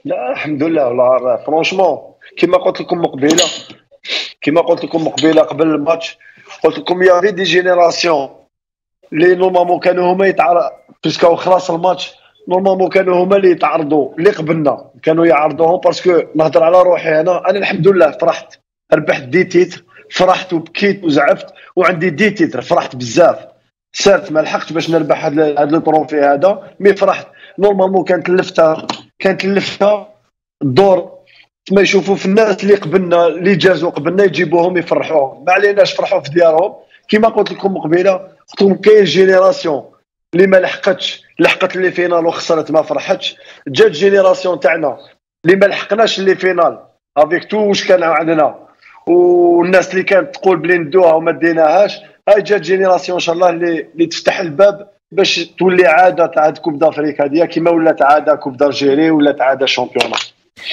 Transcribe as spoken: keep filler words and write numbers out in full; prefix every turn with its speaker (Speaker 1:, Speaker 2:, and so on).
Speaker 1: لا الحمد لله والله فرونشمون. كما قلت لكم مقبله كما قلت لكم مقبله قبل الماتش، قلت لكم يا في دي جينيراسيون اللي نورمالمون كانوا هما يتعرض بيسكو خلاص الماتش. نورمالمون كانوا هما اللي يتعرضوا اللي قبلنا كانوا يعرضوهم باسكو نهضر على روحي. انا انا الحمد لله فرحت، ربحت دي تيتر، فرحت وبكيت وزعفت وعندي دي تيتر، فرحت بزاف. سالت ما لحقتش باش نربح هذا هذا التروفي هذا، مي فرحت. نورمالمون كانت اللفته كانت اللفته الدور ما يشوفوا في الناس اللي قبلنا اللي جازوا قبلنا يجيبوهم يفرحوهم، ما عليناش فرحوا في ديارهم. كما قلت لكم قبيله، قلت لكم كاين جينيراسيون اللي ما لحقتش، لحقت اللي فينال وخسرت ما فرحتش. جات جينيراسيون تاعنا اللي ما لحقناش اللي فينال افيك تو واش كان عندنا والناس اللي كانت تقول بلي ندوها وما ديناهاش. هاي جات جينيراسيون ان شاء الله اللي اللي تفتح الباب باش تولي عاده تاع كوب دافريك هذه كما ولات عاده كوب دالجيري ولات عاده شامبيون.